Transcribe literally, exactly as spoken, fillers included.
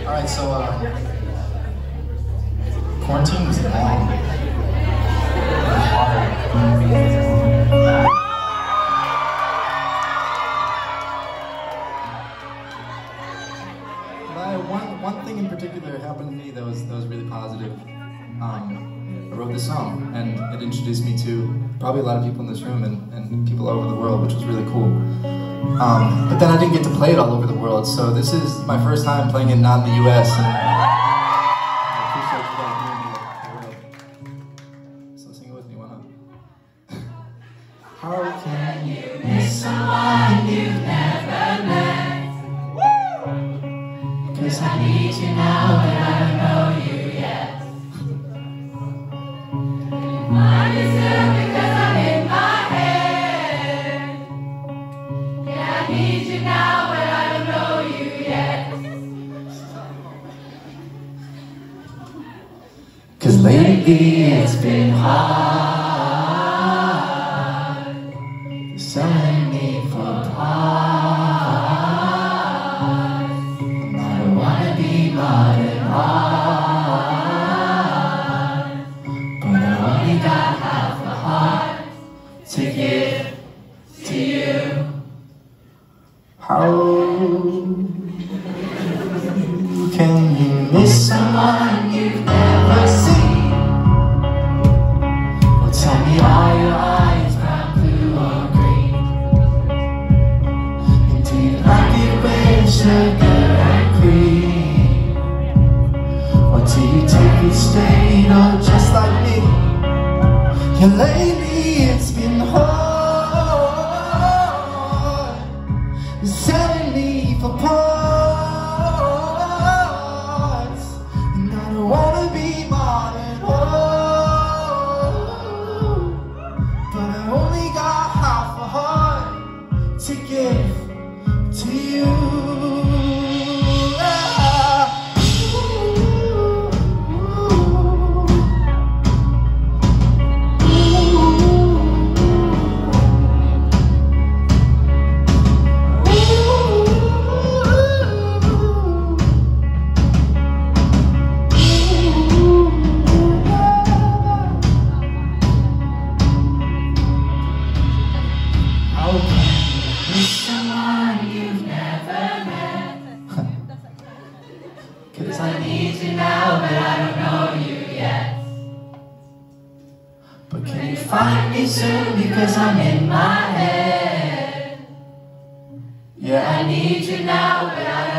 Alright, so uh, quarantine was long. But one, one thing in particular happened to me that was, that was really positive. Um, I wrote this song, and it introduced me to probably a lot of people in this room and, and people all over the world, which was really cool. Um, but then I didn't get to play it all over the world, so this is my first time playing it not in the U S And I appreciate you guys being here. So sing it with me, why not? How can you miss someone you've never met? Cause I need you now, but I don't know you yet. Mine is here because I'm in my head. Yeah, I need you now, but I don't know you yet. Cause lately it's been hard, selling me for parts. And I don't wanna be modern art, but I only got half a heart to give to you. How can you miss someone you've never seen? Well, tell me, are your eyes brown, blue, or green? And do you like it with sugar and cream? Or do you take it straight, or just like me? Yeah, lately it's been hard, selling me for parts. And I don't wanna be modern, oh, but I only got half a heart to give to you. Someone you've never met. Cause I need you now, but I don't know you yet. But can you find me soon, because I'm in my head. Yeah, I need you now, but I don't